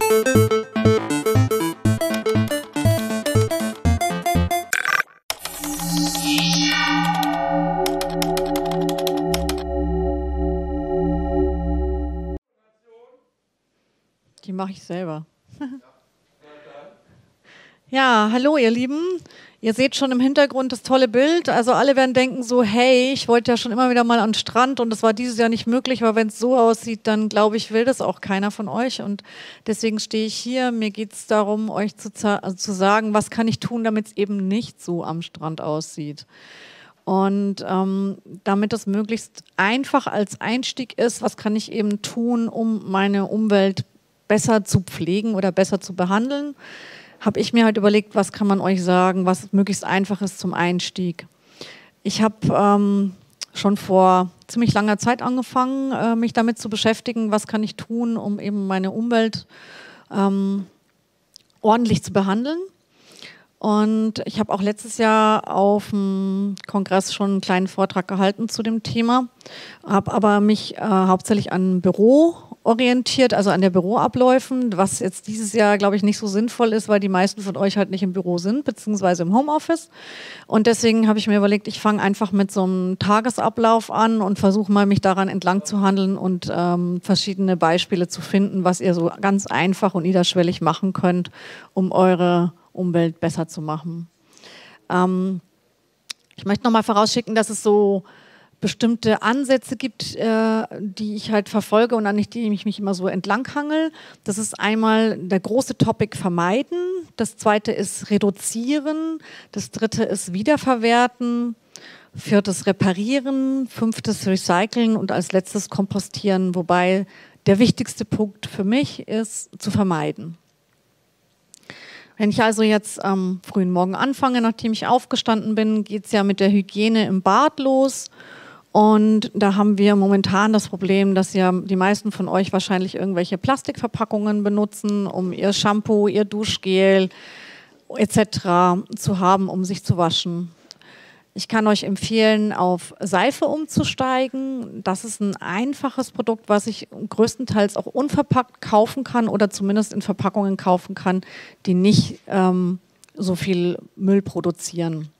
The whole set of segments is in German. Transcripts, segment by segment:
Die mache ich selber. Ja, hallo ihr Lieben. Ihr seht schon im Hintergrund das tolle Bild. Also alle werden denken so, hey, ich wollte ja schon immer wieder mal an den Strand und das war dieses Jahr nicht möglich, aber wenn es so aussieht, dann glaube ich, will das auch keiner von euch. Und deswegen stehe ich hier. Mir geht es darum, euch zu sagen, was kann ich tun, damit es eben nicht so am Strand aussieht. Und damit es möglichst einfach als Einstieg ist, was kann ich eben tun, um meine Umwelt besser zu pflegen oder besser zu behandeln, habe ich mir halt überlegt, was kann man euch sagen, was möglichst einfach ist zum Einstieg. Ich habe schon vor ziemlich langer Zeit angefangen, mich damit zu beschäftigen, was kann ich tun, um eben meine Umwelt ordentlich zu behandeln. Und ich habe auch letztes Jahr auf dem Kongress schon einen kleinen Vortrag gehalten zu dem Thema, habe aber mich hauptsächlich an Büro orientiert, also an der Büroabläufen, was jetzt dieses Jahr, glaube ich, nicht so sinnvoll ist, weil die meisten von euch halt nicht im Büro sind, beziehungsweise im Homeoffice. Und deswegen habe ich mir überlegt, ich fange einfach mit so einem Tagesablauf an und versuche mal, mich daran entlang zu handeln und verschiedene Beispiele zu finden, was ihr so ganz einfach und niederschwellig machen könnt, um eure Umwelt besser zu machen. Ich möchte nochmal vorausschicken, dass es so bestimmte Ansätze gibt, die ich halt verfolge und an die ich mich immer so entlanghangel. Das ist einmal der große Topic vermeiden, das zweite ist reduzieren, das dritte ist wiederverwerten, viertes reparieren, fünftes recyceln und als letztes kompostieren, wobei der wichtigste Punkt für mich ist zu vermeiden. Wenn ich also jetzt am frühen Morgen anfange, nachdem ich aufgestanden bin, geht es ja mit der Hygiene im Bad los. Und da haben wir momentan das Problem, dass ja die meisten von euch wahrscheinlich irgendwelche Plastikverpackungen benutzen, um ihr Shampoo, ihr Duschgel etc. zu haben, um sich zu waschen. Ich kann euch empfehlen, auf Seife umzusteigen. Das ist ein einfaches Produkt, was ich größtenteils auch unverpackt kaufen kann oder zumindest in Verpackungen kaufen kann, die nicht so viel Müll produzieren.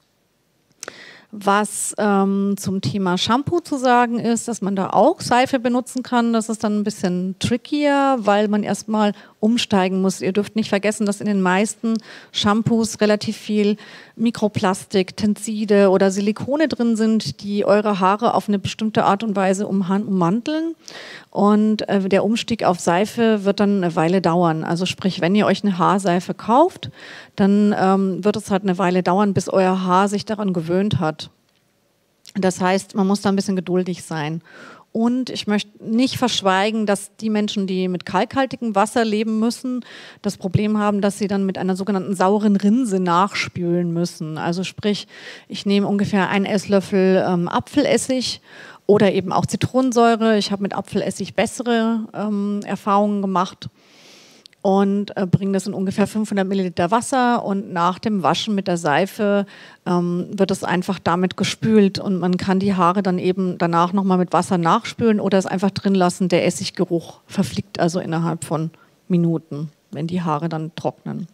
Was zum Thema Shampoo zu sagen ist, dass man da auch Seife benutzen kann. Das ist dann ein bisschen trickier, weil man erstmal umsteigen muss. Ihr dürft nicht vergessen, dass in den meisten Shampoos relativ viel Mikroplastik, Tenside oder Silikone drin sind, die eure Haare auf eine bestimmte Art und Weise ummanteln. Und der Umstieg auf Seife wird dann eine Weile dauern. Also sprich, wenn ihr euch eine Haarseife kauft, dann wird es halt eine Weile dauern, bis euer Haar sich daran gewöhnt hat. Das heißt, man muss da ein bisschen geduldig sein. Und ich möchte nicht verschweigen, dass die Menschen, die mit kalkhaltigem Wasser leben müssen, das Problem haben, dass sie dann mit einer sogenannten sauren Rinse nachspülen müssen. Also sprich, ich nehme ungefähr einen Esslöffel Apfelessig oder eben auch Zitronensäure. Ich habe mit Apfelessig bessere Erfahrungen gemacht. Und bringe das in ungefähr 500 Milliliter Wasser und nach dem Waschen mit der Seife wird es einfach damit gespült und man kann die Haare dann eben danach nochmal mit Wasser nachspülen oder es einfach drin lassen. Der Essiggeruch verfliegt also innerhalb von Minuten, wenn die Haare dann trocknen.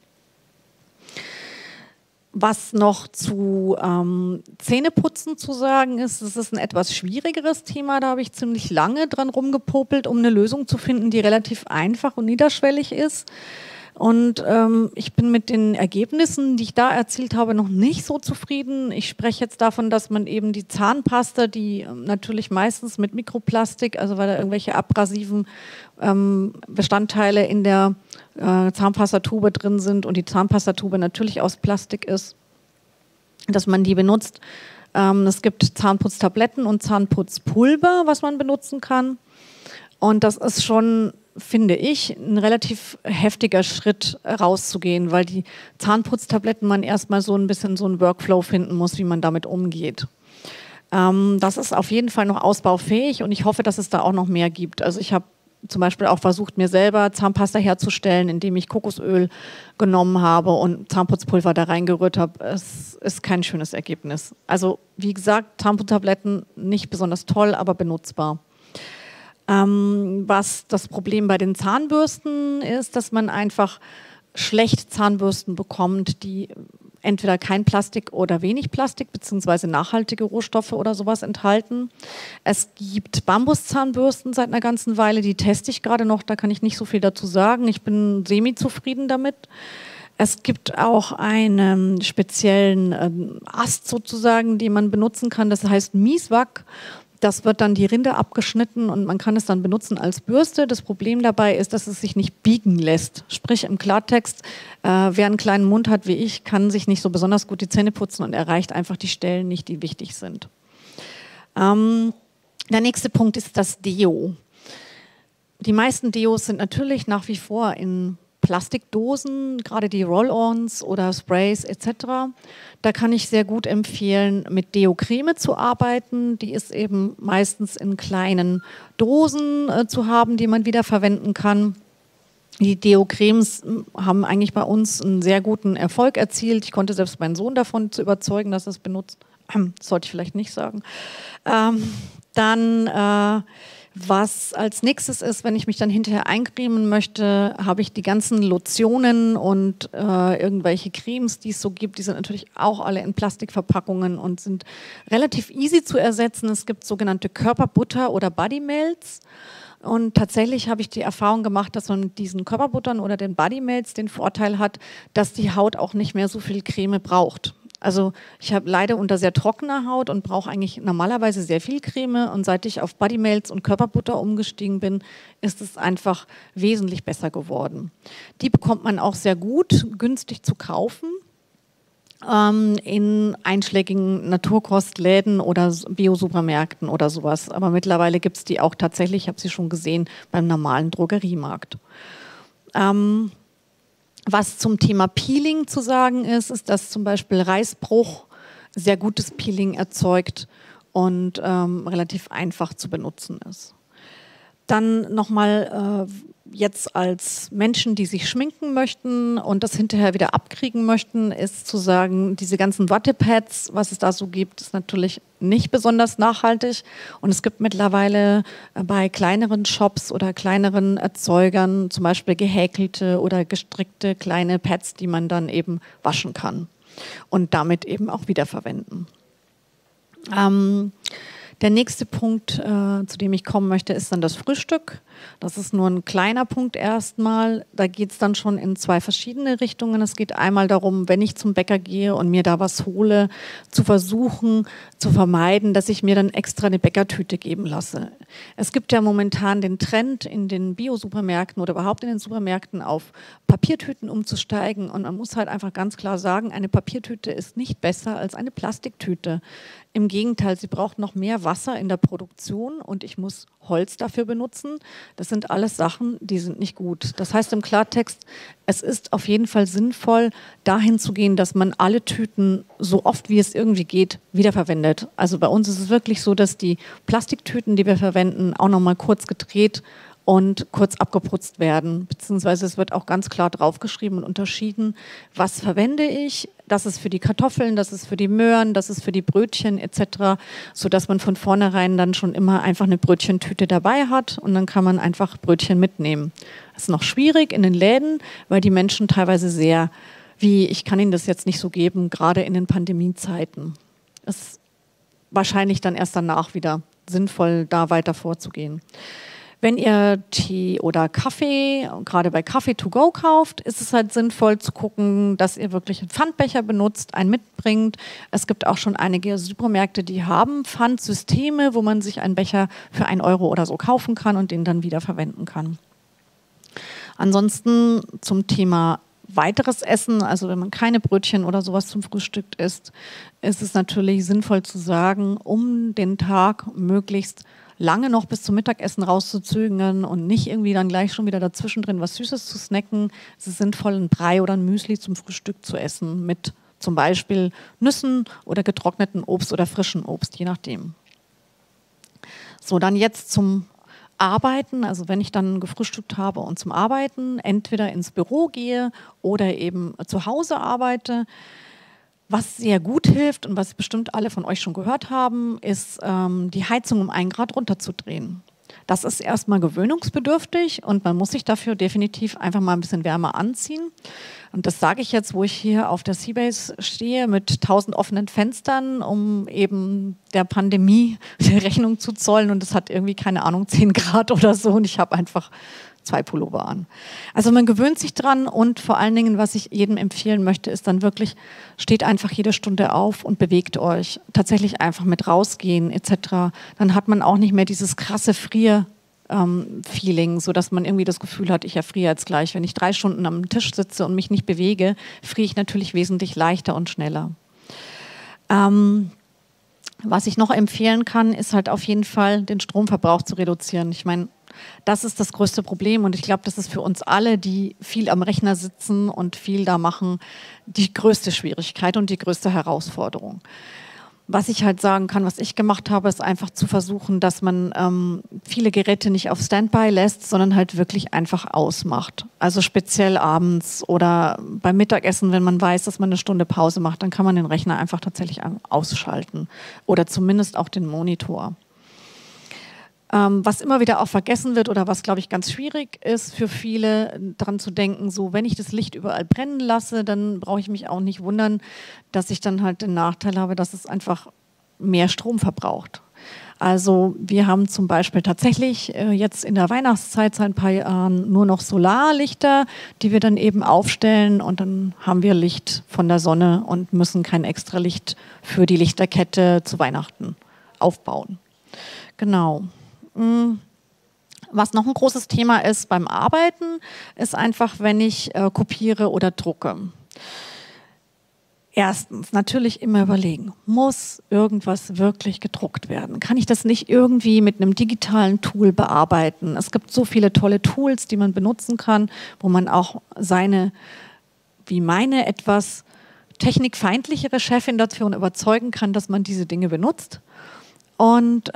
Was noch zu Zähneputzen zu sagen ist, das ist ein etwas schwierigeres Thema, da habe ich ziemlich lange dran rumgepopelt, um eine Lösung zu finden, die relativ einfach und niederschwellig ist. Und ich bin mit den Ergebnissen, die ich da erzielt habe, noch nicht so zufrieden. Ich spreche jetzt davon, dass man eben die Zahnpasta, die natürlich meistens mit Mikroplastik, also weil da irgendwelche abrasiven Bestandteile in der Zahnpastatube drin sind und die Zahnpastatube natürlich aus Plastik ist, dass man die benutzt. Es gibt Zahnputztabletten und Zahnputzpulver, was man benutzen kann. Und das ist schon, finde ich, ein relativ heftiger Schritt rauszugehen, weil die Zahnputztabletten man erstmal so ein bisschen so einen Workflow finden muss, wie man damit umgeht. Das ist auf jeden Fall noch ausbaufähig und ich hoffe, dass es da auch noch mehr gibt. Also ich habe zum Beispiel auch versucht, mir selber Zahnpasta herzustellen, indem ich Kokosöl genommen habe und Zahnputzpulver da reingerührt habe. Es ist kein schönes Ergebnis. Also wie gesagt, Zahnputztabletten nicht besonders toll, aber benutzbar. Was das Problem bei den Zahnbürsten ist, dass man einfach schlecht Zahnbürsten bekommt, die entweder kein Plastik oder wenig Plastik beziehungsweise nachhaltige Rohstoffe oder sowas enthalten. Es gibt Bambuszahnbürsten seit einer ganzen Weile, die teste ich gerade noch, da kann ich nicht so viel dazu sagen. Ich bin semi-zufrieden damit. Es gibt auch einen speziellen Ast sozusagen, den man benutzen kann, das heißt Mieswak. Das wird dann die Rinde abgeschnitten und man kann es dann benutzen als Bürste. Das Problem dabei ist, dass es sich nicht biegen lässt. Sprich im Klartext, wer einen kleinen Mund hat wie ich, kann sich nicht so besonders gut die Zähne putzen und erreicht einfach die Stellen nicht, die wichtig sind. Der nächste Punkt ist das Deo. Die meisten Deos sind natürlich nach wie vor in Plastikdosen, gerade die Roll-ons oder Sprays etc. Da kann ich sehr gut empfehlen, mit Deo-Creme zu arbeiten. Die ist eben meistens in kleinen Dosen zu haben, die man wieder verwenden kann. Die Deo-Cremes haben eigentlich bei uns einen sehr guten Erfolg erzielt. Ich konnte selbst meinen Sohn davon zu überzeugen, dass er es benutzt. Sollte ich vielleicht nicht sagen. Was als nächstes ist, wenn ich mich dann hinterher eincremen möchte, habe ich die ganzen Lotionen und irgendwelche Cremes, die es so gibt. Die sind natürlich auch alle in Plastikverpackungen und sind relativ easy zu ersetzen. Es gibt sogenannte Körperbutter oder Bodymelts. Und tatsächlich habe ich die Erfahrung gemacht, dass man mit diesen Körperbuttern oder den Bodymelts den Vorteil hat, dass die Haut auch nicht mehr so viel Creme braucht. Also ich leide unter sehr trockener Haut und brauche eigentlich normalerweise sehr viel Creme. Und seit ich auf Bodymelts und Körperbutter umgestiegen bin, ist es einfach wesentlich besser geworden. Die bekommt man auch sehr gut, günstig zu kaufen in einschlägigen Naturkostläden oder Bio-Supermärkten oder sowas. Aber mittlerweile gibt es die auch tatsächlich, ich habe sie schon gesehen, beim normalen Drogeriemarkt. Was zum Thema Peeling zu sagen ist, ist, dass zum Beispiel Reisbruch sehr gutes Peeling erzeugt und relativ einfach zu benutzen ist. Dann nochmal jetzt als Menschen, die sich schminken möchten und das hinterher wieder abkriegen möchten, ist zu sagen, diese ganzen Wattepads, was es da so gibt, ist natürlich nicht besonders nachhaltig. Und es gibt mittlerweile bei kleineren Shops oder kleineren Erzeugern zum Beispiel gehäkelte oder gestrickte kleine Pads, die man dann eben waschen kann und damit eben auch wiederverwenden. Der nächste Punkt, zu dem ich kommen möchte, ist dann das Frühstück. Das ist nur ein kleiner Punkt erstmal. Da geht es dann schon in zwei verschiedene Richtungen. Es geht einmal darum, wenn ich zum Bäcker gehe und mir da was hole, zu versuchen, zu vermeiden, dass ich mir dann extra eine Bäckertüte geben lasse. Es gibt ja momentan den Trend in den Bio-Supermärkten oder überhaupt in den Supermärkten auf Papiertüten umzusteigen. Und man muss halt einfach ganz klar sagen, eine Papiertüte ist nicht besser als eine Plastiktüte. Im Gegenteil, sie braucht noch mehr Wasser in der Produktion und ich muss Holz dafür benutzen. Das sind alles Sachen, die sind nicht gut. Das heißt im Klartext, es ist auf jeden Fall sinnvoll, dahin zu gehen, dass man alle Tüten so oft wie es irgendwie geht, wiederverwendet. Also bei uns ist es wirklich so, dass die Plastiktüten, die wir verwenden, auch noch mal kurz gedreht und kurz abgeputzt werden. Beziehungsweise es wird auch ganz klar draufgeschrieben und unterschieden, was verwende ich. Das ist für die Kartoffeln, das ist für die Möhren, das ist für die Brötchen etc., sodass man von vornherein dann schon immer einfach eine Brötchentüte dabei hat und dann kann man einfach Brötchen mitnehmen. Das ist noch schwierig in den Läden, weil die Menschen teilweise sehr, wie ich kann Ihnen das jetzt nicht so geben, gerade in den Pandemiezeiten. Es ist wahrscheinlich dann erst danach wieder sinnvoll, da weiter vorzugehen. Wenn ihr Tee oder Kaffee, gerade bei Kaffee to go kauft, ist es halt sinnvoll zu gucken, dass ihr wirklich einen Pfandbecher benutzt, einen mitbringt. Es gibt auch schon einige Supermärkte, die haben Pfandsysteme, wo man sich einen Becher für 1 Euro oder so kaufen kann und den dann wieder verwenden kann. Ansonsten zum Thema weiteres Essen, also wenn man keine Brötchen oder sowas zum Frühstück isst, ist es natürlich sinnvoll zu sagen, um den Tag möglichst lange noch bis zum Mittagessen rauszuzögern und nicht irgendwie dann gleich schon wieder dazwischen drin was Süßes zu snacken. Es ist sinnvoll, ein Brei oder ein Müsli zum Frühstück zu essen mit zum Beispiel Nüssen oder getrockneten Obst oder frischen Obst, je nachdem. So, dann jetzt zum Arbeiten, also wenn ich dann gefrühstückt habe und zum Arbeiten entweder ins Büro gehe oder eben zu Hause arbeite. Was sehr gut hilft und was bestimmt alle von euch schon gehört haben, ist die Heizung um 1 Grad runterzudrehen. Das ist erstmal gewöhnungsbedürftig und man muss sich dafür definitiv einfach mal ein bisschen wärmer anziehen. Und das sage ich jetzt, wo ich hier auf der Seabase stehe mit 1000 offenen Fenstern, um eben der Pandemie die Rechnung zu zollen. Und es hat irgendwie, keine Ahnung, 10 Grad oder so und ich habe einfach 2 Pullover an. Also man gewöhnt sich dran und vor allen Dingen, was ich jedem empfehlen möchte, ist dann wirklich, steht einfach jede Stunde auf und bewegt euch. Tatsächlich einfach mit rausgehen etc. Dann hat man auch nicht mehr dieses krasse Feeling, so dass man irgendwie das Gefühl hat, ich erfriere jetzt gleich. Wenn ich 3 Stunden am Tisch sitze und mich nicht bewege, friere ich natürlich wesentlich leichter und schneller. Was ich noch empfehlen kann, ist halt auf jeden Fall den Stromverbrauch zu reduzieren. Ich meine, das ist das größte Problem und ich glaube, das ist für uns alle, die viel am Rechner sitzen und viel da machen, die größte Schwierigkeit und die größte Herausforderung. Was ich halt sagen kann, was ich gemacht habe, ist einfach zu versuchen, dass man viele Geräte nicht auf Standby lässt, sondern halt wirklich einfach ausmacht. Also speziell abends oder beim Mittagessen, wenn man weiß, dass man eine Stunde Pause macht, dann kann man den Rechner einfach tatsächlich ausschalten oder zumindest auch den Monitor. Was immer wieder auch vergessen wird oder was, glaube ich, ganz schwierig ist für viele, daran zu denken, so wenn ich das Licht überall brennen lasse, dann brauche ich mich auch nicht wundern, dass ich dann halt den Nachteil habe, dass es einfach mehr Strom verbraucht. Also wir haben zum Beispiel tatsächlich jetzt in der Weihnachtszeit seit ein paar Jahren nur noch Solarlichter, die wir dann eben aufstellen und dann haben wir Licht von der Sonne und müssen kein extra Licht für die Lichterkette zu Weihnachten aufbauen. Genau. Was noch ein großes Thema ist beim Arbeiten, ist einfach, wenn ich kopiere oder drucke. Erstens, natürlich immer überlegen, muss irgendwas wirklich gedruckt werden? Kann ich das nicht irgendwie mit einem digitalen Tool bearbeiten? Es gibt so viele tolle Tools, die man benutzen kann, wo man auch seine, wie meine, etwas technikfeindlichere Chefin davon überzeugen kann, dass man diese Dinge benutzt. Und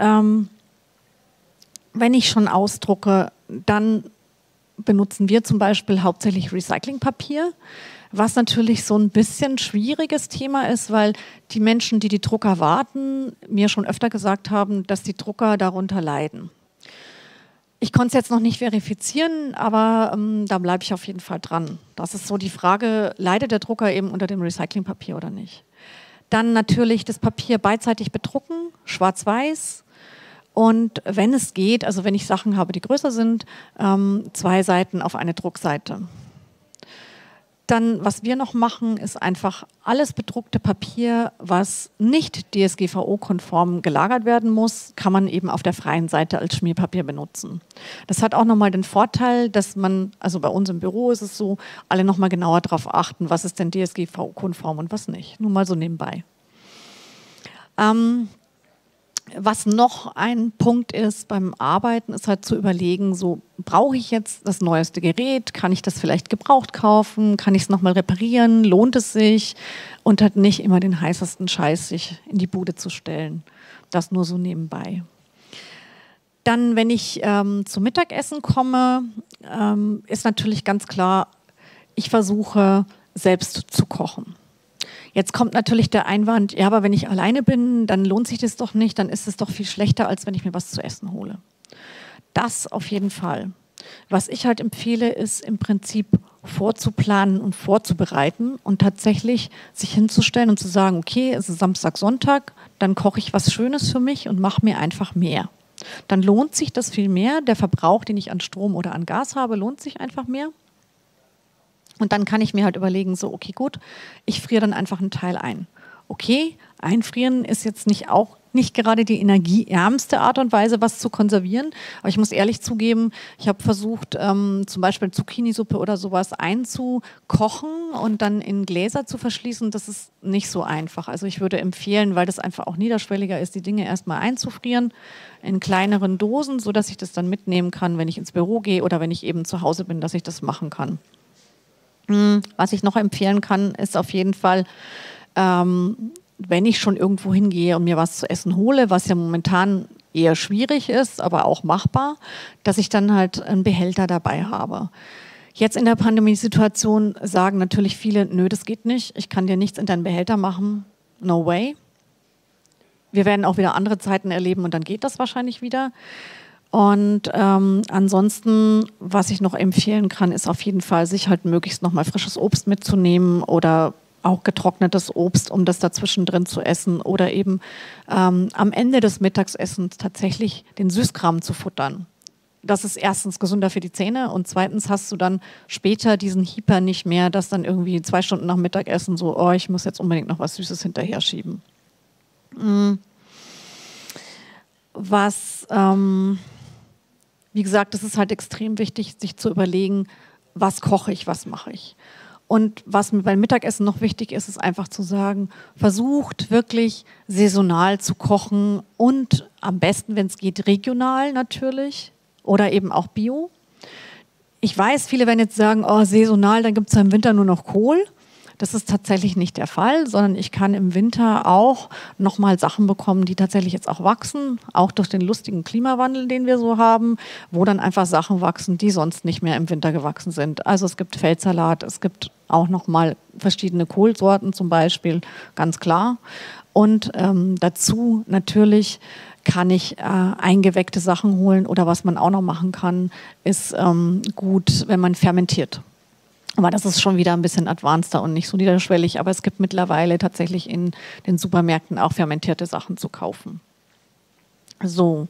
wenn ich schon ausdrucke, dann benutzen wir zum Beispiel hauptsächlich Recyclingpapier, was natürlich so ein bisschen schwieriges Thema ist, weil die Menschen, die die Drucker warten, mir schon öfter gesagt haben, dass die Drucker darunter leiden. Ich konnte es jetzt noch nicht verifizieren, aber da bleibe ich auf jeden Fall dran. Das ist so die Frage, leidet der Drucker eben unter dem Recyclingpapier oder nicht? Dann natürlich das Papier beidseitig bedrucken, schwarz-weiß. Und wenn es geht, also wenn ich Sachen habe, die größer sind, 2 Seiten auf eine Druckseite. Dann, was wir noch machen, ist einfach alles bedruckte Papier, was nicht DSGVO-konform gelagert werden muss, kann man eben auf der freien Seite als Schmierpapier benutzen. Das hat auch nochmal den Vorteil, dass man, also bei uns im Büro ist es so, alle nochmal genauer darauf achten, was ist denn DSGVO-konform und was nicht. Nur mal so nebenbei. Was noch ein Punkt ist beim Arbeiten, ist halt zu überlegen, so brauche ich jetzt das neueste Gerät, kann ich das vielleicht gebraucht kaufen, kann ich es nochmal reparieren, lohnt es sich und halt nicht immer den heißesten Scheiß sich in die Bude zu stellen. Das nur so nebenbei. Dann, wenn ich zum Mittagessen komme, ist natürlich ganz klar, ich versuche selbst zu kochen. Jetzt kommt natürlich der Einwand, ja, aber wenn ich alleine bin, dann lohnt sich das doch nicht, dann ist es doch viel schlechter, als wenn ich mir was zu essen hole. Das auf jeden Fall. Was ich halt empfehle, ist im Prinzip vorzuplanen und vorzubereiten und tatsächlich sich hinzustellen und zu sagen, okay, es ist Samstag, Sonntag, dann koche ich was Schönes für mich und mache mir einfach mehr. Dann lohnt sich das viel mehr, der Verbrauch, den ich an Strom oder an Gas habe, lohnt sich einfach mehr. Und dann kann ich mir halt überlegen, so, okay, gut, ich friere dann einfach einen Teil ein. Okay, einfrieren ist jetzt nicht gerade die energieärmste Art und Weise, was zu konservieren. Aber ich muss ehrlich zugeben, ich habe versucht, zum Beispiel Zucchinisuppe oder sowas einzukochen und dann in Gläser zu verschließen. Das ist nicht so einfach. Also ich würde empfehlen, weil das einfach auch niederschwelliger ist, die Dinge erstmal einzufrieren in kleineren Dosen, sodass ich das dann mitnehmen kann, wenn ich ins Büro gehe oder wenn ich eben zu Hause bin, dass ich das machen kann. Was ich noch empfehlen kann, ist auf jeden Fall, wenn ich schon irgendwo hingehe und mir was zu essen hole, was ja momentan eher schwierig ist, aber auch machbar, dass ich dann halt einen Behälter dabei habe. Jetzt in der Pandemiesituation sagen natürlich viele, nö, das geht nicht, ich kann dir nichts in deinen Behälter machen, no way. Wir werden auch wieder andere Zeiten erleben und dann geht das wahrscheinlich wieder. Und ansonsten, was ich noch empfehlen kann, ist auf jeden Fall, sich halt möglichst nochmal frisches Obst mitzunehmen oder auch getrocknetes Obst, um das dazwischen drin zu essen oder eben am Ende des Mittagessens tatsächlich den Süßkram zu futtern. Das ist erstens gesünder für die Zähne und zweitens hast du dann später diesen Hyper nicht mehr, dass dann irgendwie 2 Stunden nach Mittagessen so, oh, ich muss jetzt unbedingt noch was Süßes hinterher schieben. Wie gesagt, es ist halt extrem wichtig, sich zu überlegen, was koche ich, was mache ich. Und was mir beim Mittagessen noch wichtig ist, ist einfach zu sagen, versucht wirklich saisonal zu kochen und am besten, wenn es geht, regional natürlich oder eben auch bio. Ich weiß, viele werden jetzt sagen, oh, saisonal, dann gibt es ja im Winter nur noch Kohl. Das ist tatsächlich nicht der Fall, sondern ich kann im Winter auch nochmal Sachen bekommen, die tatsächlich jetzt auch wachsen, auch durch den lustigen Klimawandel, den wir so haben, wo dann einfach Sachen wachsen, die sonst nicht mehr im Winter gewachsen sind. Also es gibt Feldsalat, es gibt auch nochmal verschiedene Kohlsorten zum Beispiel, ganz klar. Und dazu natürlich kann ich eingeweckte Sachen holen oder was man auch noch machen kann, ist gut, wenn man fermentiert. Aber das ist schon wieder ein bisschen advanceder und nicht so niederschwellig. Aber es gibt mittlerweile tatsächlich in den Supermärkten auch fermentierte Sachen zu kaufen. So,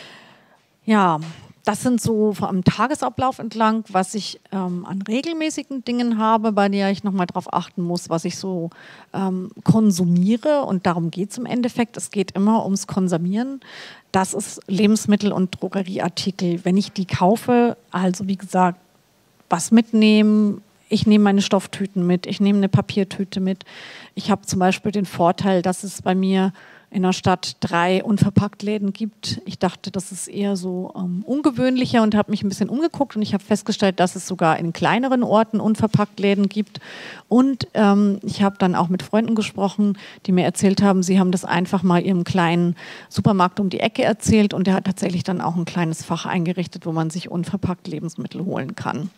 ja, das sind so am Tagesablauf entlang, was ich an regelmäßigen Dingen habe, bei der ich nochmal darauf achten muss, was ich so konsumiere. Und darum geht es im Endeffekt. Es geht immer ums Konsumieren. Das ist Lebensmittel- und Drogerieartikel. Wenn ich die kaufe, also wie gesagt, was mitnehmen. Ich nehme meine Stofftüten mit, ich nehme eine Papiertüte mit. Ich habe zum Beispiel den Vorteil, dass es bei mir in der Stadt 3 Unverpacktläden gibt. Ich dachte, das ist eher so ungewöhnlicher und habe mich ein bisschen umgeguckt und ich habe festgestellt, dass es sogar in kleineren Orten Unverpacktläden gibt. Und ich habe dann auch mit Freunden gesprochen, die mir erzählt haben, sie haben das einfach mal ihrem kleinen Supermarkt um die Ecke erzählt und der hat tatsächlich dann auch ein kleines Fach eingerichtet, wo man sich unverpackt Lebensmittel holen kann.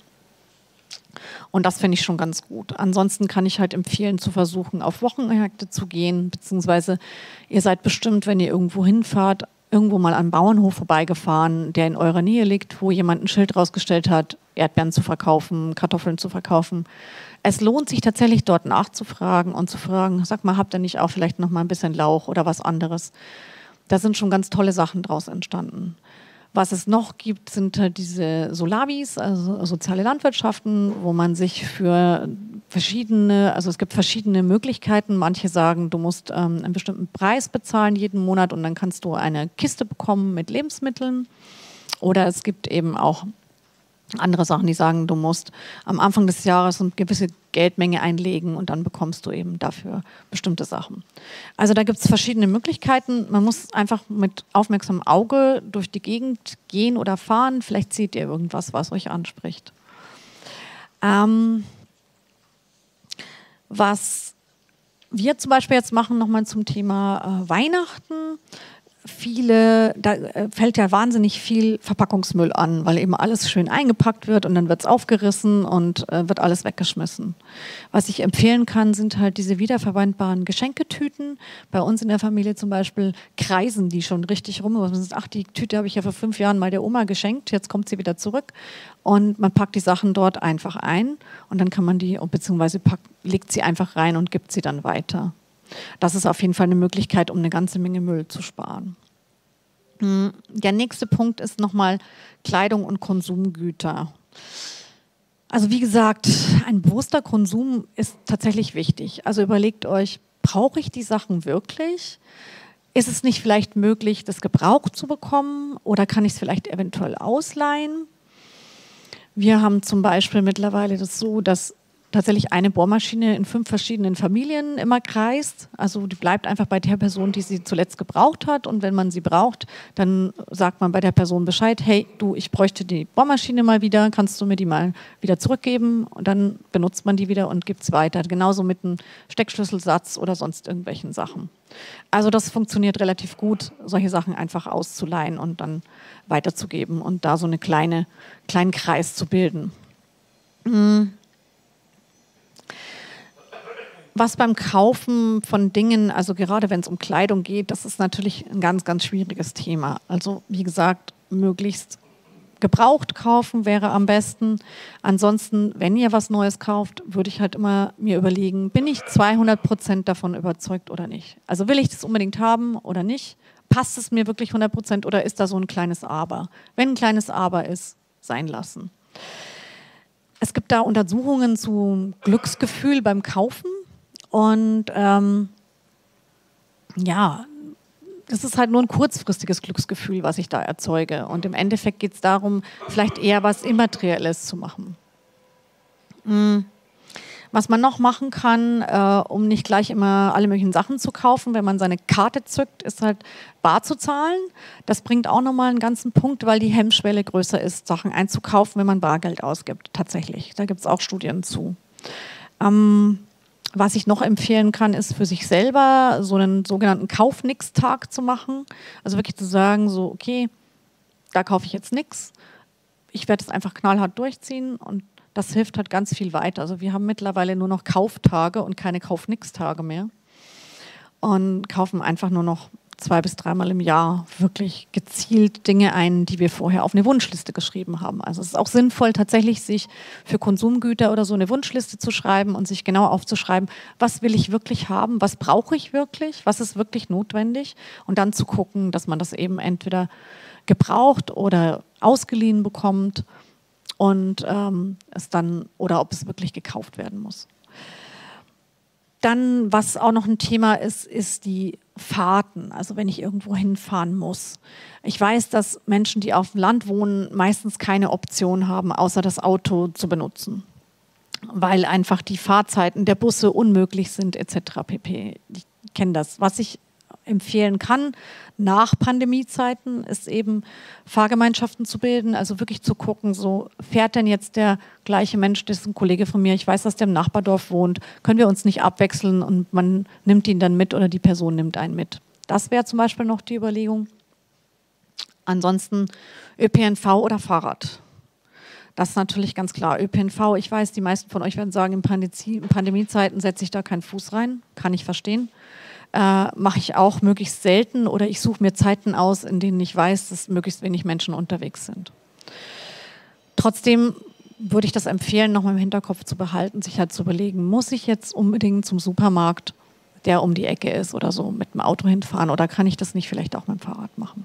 Und das finde ich schon ganz gut. Ansonsten kann ich halt empfehlen, zu versuchen, auf Wochenmärkte zu gehen, beziehungsweise ihr seid bestimmt, wenn ihr irgendwo hinfahrt, irgendwo mal an einem Bauernhof vorbeigefahren, der in eurer Nähe liegt, wo jemand ein Schild rausgestellt hat, Erdbeeren zu verkaufen, Kartoffeln zu verkaufen. Es lohnt sich tatsächlich, dort nachzufragen und zu fragen, sag mal, habt ihr nicht auch vielleicht noch mal ein bisschen Lauch oder was anderes? Da sind schon ganz tolle Sachen draus entstanden. Was es noch gibt, sind halt diese Solabis, also soziale Landwirtschaften, wo man sich für verschiedene, also es gibt verschiedene Möglichkeiten. Manche sagen, du musst einen bestimmten Preis bezahlen jeden Monat und dann kannst du eine Kiste bekommen mit Lebensmitteln. Oder es gibt eben auch andere Sachen, die sagen, du musst am Anfang des Jahres eine gewisse Geldmenge einlegen und dann bekommst du eben dafür bestimmte Sachen. Also da gibt es verschiedene Möglichkeiten. Man muss einfach mit aufmerksamem Auge durch die Gegend gehen oder fahren. Vielleicht seht ihr irgendwas, was euch anspricht. Was wir zum Beispiel jetzt machen, nochmal zum Thema Weihnachten. Da fällt ja wahnsinnig viel Verpackungsmüll an, weil eben alles schön eingepackt wird und dann wird es aufgerissen und wird alles weggeschmissen. Was ich empfehlen kann, sind halt diese wiederverwendbaren Geschenketüten. Bei uns in der Familie zum Beispiel kreisen die schon richtig rum. Man sagt, ach, die Tüte habe ich ja vor 5 Jahren mal der Oma geschenkt, jetzt kommt sie wieder zurück. Und man packt die Sachen dort einfach ein und dann kann man die, beziehungsweise legt sie einfach rein und gibt sie dann weiter. Das ist auf jeden Fall eine Möglichkeit, um eine ganze Menge Müll zu sparen. Der nächste Punkt ist nochmal Kleidung und Konsumgüter. Also wie gesagt, ein bewusster Konsum ist tatsächlich wichtig. Also überlegt euch, brauche ich die Sachen wirklich? Ist es nicht vielleicht möglich, das gebraucht zu bekommen oder kann ich es vielleicht eventuell ausleihen? Wir haben zum Beispiel mittlerweile das so, dass tatsächlich eine Bohrmaschine in 5 verschiedenen Familien immer kreist. Also die bleibt einfach bei der Person, die sie zuletzt gebraucht hat. Und wenn man sie braucht, dann sagt man bei der Person Bescheid, hey, du, ich bräuchte die Bohrmaschine mal wieder, kannst du mir die mal wieder zurückgeben? Und dann benutzt man die wieder und gibt es weiter. Genauso mit einem Steckschlüsselsatz oder sonst irgendwelchen Sachen. Also das funktioniert relativ gut, solche Sachen einfach auszuleihen und dann weiterzugeben und da so einen kleinen Kreis zu bilden. Was beim Kaufen von Dingen, also gerade wenn es um Kleidung geht, das ist natürlich ein ganz, ganz schwieriges Thema. Also wie gesagt, möglichst gebraucht kaufen wäre am besten. Ansonsten, wenn ihr was Neues kauft, würde ich halt immer mir überlegen, bin ich 200% davon überzeugt oder nicht? Also will ich das unbedingt haben oder nicht? Passt es mir wirklich 100% oder ist da so ein kleines Aber? Wenn ein kleines Aber ist, sein lassen. Es gibt da Untersuchungen zu Glücksgefühl beim Kaufen und ja, das ist halt nur ein kurzfristiges Glücksgefühl, was ich da erzeuge. Und im Endeffekt geht es darum, vielleicht eher was Immaterielles zu machen. Was man noch machen kann, um nicht gleich immer alle möglichen Sachen zu kaufen, wenn man seine Karte zückt, ist halt bar zu zahlen. Das bringt auch nochmal einen ganzen Punkt, weil die Hemmschwelle größer ist, Sachen einzukaufen, wenn man Bargeld ausgibt. Tatsächlich, da gibt es auch Studien zu. Was ich noch empfehlen kann, ist für sich selber so einen sogenannten Kauf-Nix-Tag zu machen. Also wirklich zu sagen, so okay, da kaufe ich jetzt nichts. Ich werde es einfach knallhart durchziehen und das hilft halt ganz viel weiter. Also wir haben mittlerweile nur noch Kauftage und keine Kauf-Nix-Tage mehr und kaufen einfach nur noch 2- bis 3-mal im Jahr wirklich gezielt Dinge ein, die wir vorher auf eine Wunschliste geschrieben haben. Also es ist auch sinnvoll, tatsächlich sich für Konsumgüter oder so eine Wunschliste zu schreiben und sich genau aufzuschreiben, was will ich wirklich haben, was brauche ich wirklich, was ist wirklich notwendig und dann zu gucken, dass man das eben entweder gebraucht oder ausgeliehen bekommt und es dann oder ob es wirklich gekauft werden muss. Dann, was auch noch ein Thema ist, ist die Fahrten, also wenn ich irgendwo hinfahren muss. Ich weiß, dass Menschen, die auf dem Land wohnen, meistens keine Option haben, außer das Auto zu benutzen, weil einfach die Fahrzeiten der Busse unmöglich sind etc. pp. Ich kenne das. Was ich empfehlen kann nach Pandemiezeiten, ist eben Fahrgemeinschaften zu bilden, also wirklich zu gucken, so fährt denn jetzt der gleiche Mensch, das ist ein Kollege von mir, ich weiß, dass der im Nachbardorf wohnt, können wir uns nicht abwechseln und man nimmt ihn dann mit oder die Person nimmt einen mit. Das wäre zum Beispiel noch die Überlegung. Ansonsten ÖPNV oder Fahrrad. Das ist natürlich ganz klar. ÖPNV, ich weiß, die meisten von euch werden sagen, in Pandemiezeiten setze ich da keinen Fuß rein, kann ich verstehen. Mache ich auch möglichst selten oder ich suche mir Zeiten aus, in denen ich weiß, dass möglichst wenig Menschen unterwegs sind. Trotzdem würde ich das empfehlen, noch mal im Hinterkopf zu behalten, sich halt zu überlegen, muss ich jetzt unbedingt zum Supermarkt, der um die Ecke ist oder so, mit dem Auto hinfahren oder kann ich das nicht vielleicht auch mit dem Fahrrad machen?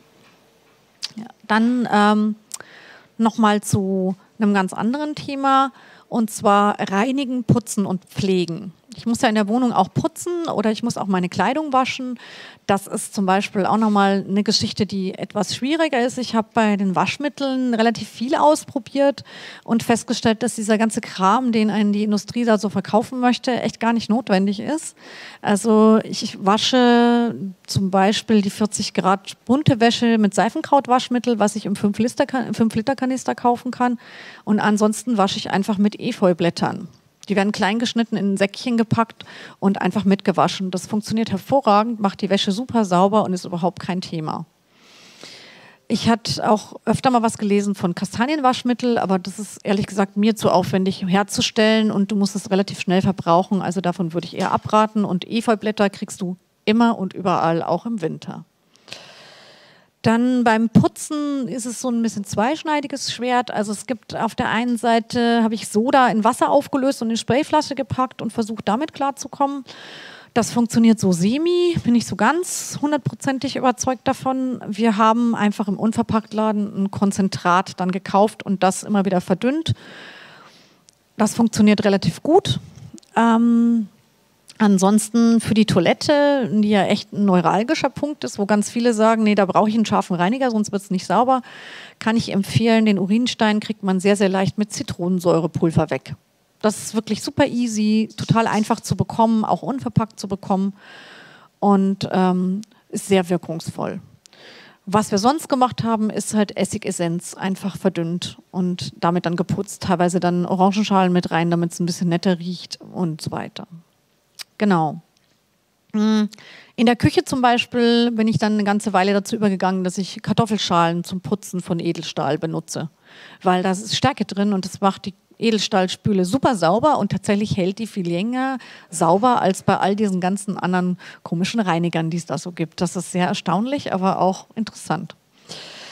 Ja, dann noch mal zu einem ganz anderen Thema und zwar reinigen, putzen und pflegen. Ich muss ja in der Wohnung auch putzen oder ich muss auch meine Kleidung waschen. Das ist zum Beispiel auch nochmal eine Geschichte, die etwas schwieriger ist. Ich habe bei den Waschmitteln relativ viel ausprobiert und festgestellt, dass dieser ganze Kram, den einen die Industrie da so verkaufen möchte, echt gar nicht notwendig ist. Also ich wasche zum Beispiel die 40 Grad bunte Wäsche mit Seifenkrautwaschmittel, was ich im 5-Liter-Kanister kaufen kann. Und ansonsten wasche ich einfach mit Efeublättern. Die werden klein geschnitten, in ein Säckchen gepackt und einfach mitgewaschen. Das funktioniert hervorragend, macht die Wäsche super sauber und ist überhaupt kein Thema. Ich hatte auch öfter mal was gelesen von Kastanienwaschmittel, aber das ist ehrlich gesagt mir zu aufwendig herzustellen und du musst es relativ schnell verbrauchen. Also davon würde ich eher abraten. Und Efeublätter kriegst du immer und überall, auch im Winter. Dann beim Putzen ist es so ein bisschen zweischneidiges Schwert. Also es gibt auf der einen Seite, habe ich Soda in Wasser aufgelöst und in eine Sprayflasche gepackt und versucht damit klarzukommen. Das funktioniert so semi, bin ich so ganz 100%ig überzeugt davon. Wir haben einfach im Unverpacktladen ein Konzentrat dann gekauft und das immer wieder verdünnt. Das funktioniert relativ gut. Ansonsten für die Toilette, die ja echt ein neuralgischer Punkt ist, wo ganz viele sagen, nee, da brauche ich einen scharfen Reiniger, sonst wird es nicht sauber, kann ich empfehlen, den Urinstein kriegt man sehr, sehr leicht mit Zitronensäurepulver weg. Das ist wirklich super easy, total einfach zu bekommen, auch unverpackt zu bekommen und ist sehr wirkungsvoll. Was wir sonst gemacht haben, ist halt Essigessenz einfach verdünnt und damit dann geputzt, teilweise dann Orangenschalen mit rein, damit es ein bisschen netter riecht und so weiter. Genau. In der Küche zum Beispiel bin ich dann eine ganze Weile dazu übergegangen, dass ich Kartoffelschalen zum Putzen von Edelstahl benutze, weil da ist Stärke drin und das macht die Edelstahlspüle super sauber und tatsächlich hält die viel länger sauber als bei all diesen ganzen anderen komischen Reinigern, die es da so gibt. Das ist sehr erstaunlich, aber auch interessant.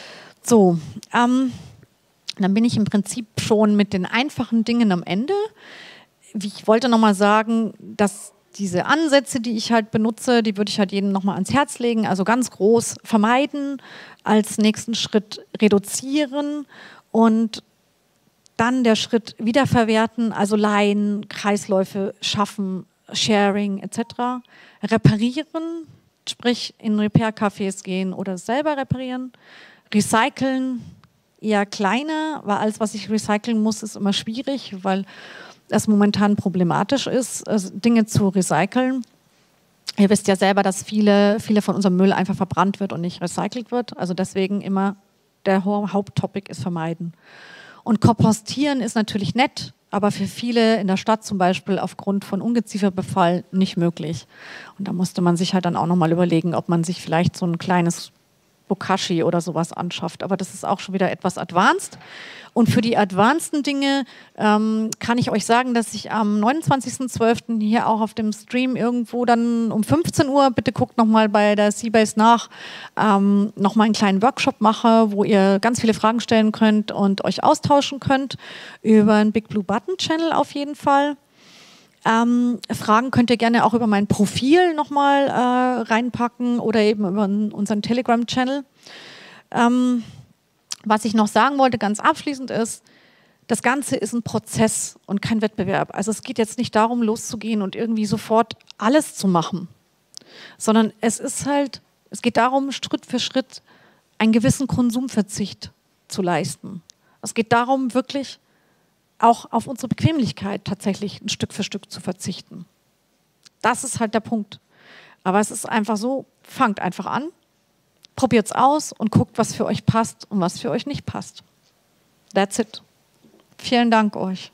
So, dann bin ich im Prinzip schon mit den einfachen Dingen am Ende. Ich wollte nochmal sagen, dass diese Ansätze, die ich halt benutze, die würde ich halt jedem nochmal ans Herz legen. Also ganz groß vermeiden, als nächsten Schritt reduzieren und dann der Schritt wiederverwerten, also leihen, Kreisläufe schaffen, Sharing etc. Reparieren, sprich in Repair-Cafés gehen oder es selber reparieren. Recyceln, eher kleiner, weil alles, was ich recyceln muss, ist immer schwierig, weil es momentan problematisch ist, Dinge zu recyceln. Ihr wisst ja selber, dass viele von unserem Müll einfach verbrannt wird und nicht recycelt wird. Also deswegen immer der Haupttopic ist vermeiden. Und kompostieren ist natürlich nett, aber für viele in der Stadt zum Beispiel aufgrund von Ungezieferbefall nicht möglich. Und da musste man sich halt dann auch nochmal überlegen, ob man sich vielleicht so ein kleines Bokashi oder sowas anschafft. Aber das ist auch schon wieder etwas advanced. Und für die advanceden Dinge kann ich euch sagen, dass ich am 29.12. hier auch auf dem Stream irgendwo dann um 15 Uhr, bitte guckt nochmal bei der Seabase nach, nochmal einen kleinen Workshop mache, wo ihr ganz viele Fragen stellen könnt und euch austauschen könnt über einen Big Blue Button Channel auf jeden Fall. Fragen könnt ihr gerne auch über mein Profil nochmal reinpacken oder eben über unseren Telegram-Channel. Was ich noch sagen wollte, ganz abschließend ist, das Ganze ist ein Prozess und kein Wettbewerb. Also es geht jetzt nicht darum, loszugehen und irgendwie sofort alles zu machen, sondern es geht darum, Schritt für Schritt einen gewissen Konsumverzicht zu leisten. Es geht darum, wirklich auch auf unsere Bequemlichkeit tatsächlich ein Stück für Stück zu verzichten. Das ist halt der Punkt. Aber es ist einfach so, fangt einfach an, probiert es aus und guckt, was für euch passt und was für euch nicht passt. That's it. Vielen Dank euch.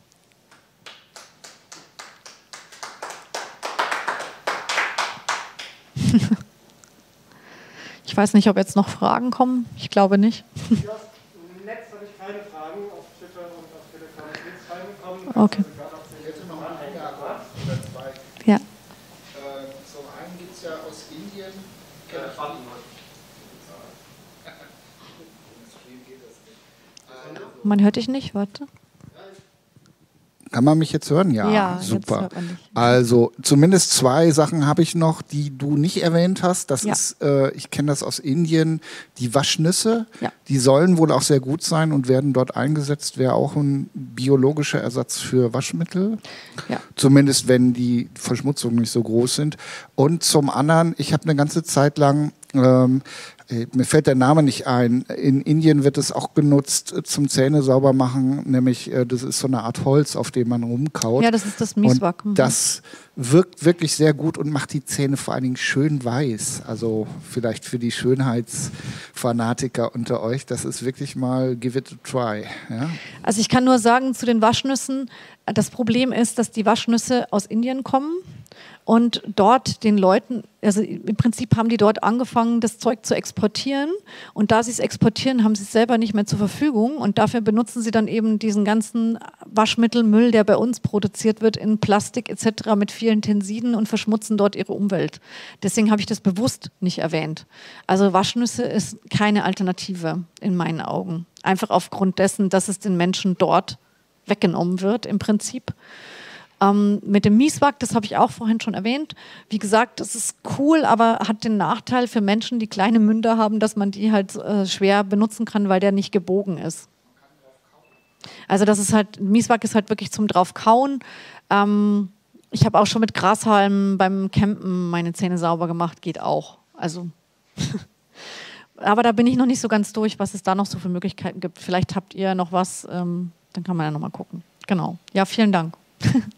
Ich weiß nicht, ob jetzt noch Fragen kommen. Ich glaube nicht. Im Netz habe ich keine Fragen, auf Twitter und auf Telegram ist reingekommen. Okay. Ja. Zum einen gibt es ja aus Indien. Man hört dich nicht, warte. Kann man mich jetzt hören? Ja, super. Jetzt hört man dich. Also zumindest 2 Sachen habe ich noch, die du nicht erwähnt hast. Das ist, ich kenne das aus Indien, die Waschnüsse. Ja. Die sollen wohl auch sehr gut sein und werden dort eingesetzt. Wäre auch ein biologischer Ersatz für Waschmittel. Ja. Zumindest wenn die Verschmutzungen nicht so groß sind. Und zum anderen, ich habe eine ganze Zeit lang mir fällt der Name nicht ein. In Indien wird es auch genutzt zum Zähne sauber machen, nämlich das ist so eine Art Holz, auf dem man rumkaut. Ja, das ist das Miswak. Und das wirkt wirklich sehr gut und macht die Zähne vor allen Dingen schön weiß. Also vielleicht für die Schönheitsfanatiker unter euch, das ist wirklich mal give it a try. Ja? Also ich kann nur sagen zu den Waschnüssen, das Problem ist, dass die Waschnüsse aus Indien kommen. Und dort den Leuten, also im Prinzip haben die dort angefangen, das Zeug zu exportieren. Und da sie es exportieren, haben sie es selber nicht mehr zur Verfügung. Und dafür benutzen sie dann eben diesen ganzen Waschmittelmüll, der bei uns produziert wird, in Plastik etc. mit vielen Tensiden und verschmutzen dort ihre Umwelt. Deswegen habe ich das bewusst nicht erwähnt. Also Waschnüsse ist keine Alternative in meinen Augen. Einfach aufgrund dessen, dass es den Menschen dort weggenommen wird im Prinzip. Mit dem Miswak, das habe ich auch vorhin schon erwähnt. Wie gesagt, das ist cool, aber hat den Nachteil für Menschen, die kleine Münder haben, dass man die halt schwer benutzen kann, weil der nicht gebogen ist. Also das ist halt, Miswak ist halt wirklich zum draufkauen. Ich habe auch schon mit Grashalmen beim Campen meine Zähne sauber gemacht, geht auch. Also aber da bin ich noch nicht so ganz durch, was es da noch so für Möglichkeiten gibt. Vielleicht habt ihr noch was, dann kann man ja noch mal gucken. Genau. Ja, vielen Dank.